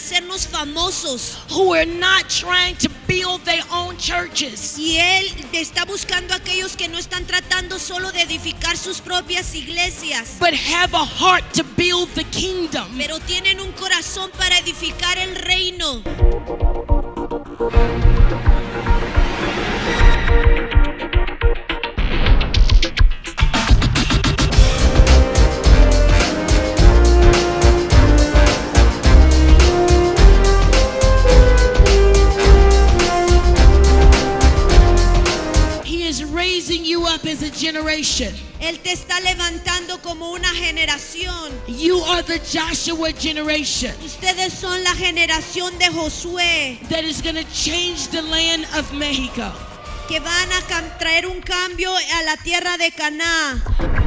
hacernos famosos. who are not trying to build their own churches, Y Él está buscando a aquellos que no están tratando solo de edificar sus propias iglesias, but have a heart to build the kingdom. pero tienen un corazón para edificar el reino. He is raising you up as a generation. Él te está levantando como una generación. You are the Joshua generation Ustedes son la generación de Josué, that is going to change the land of Mexico. que van a traer un cambio a la tierra de Canaán.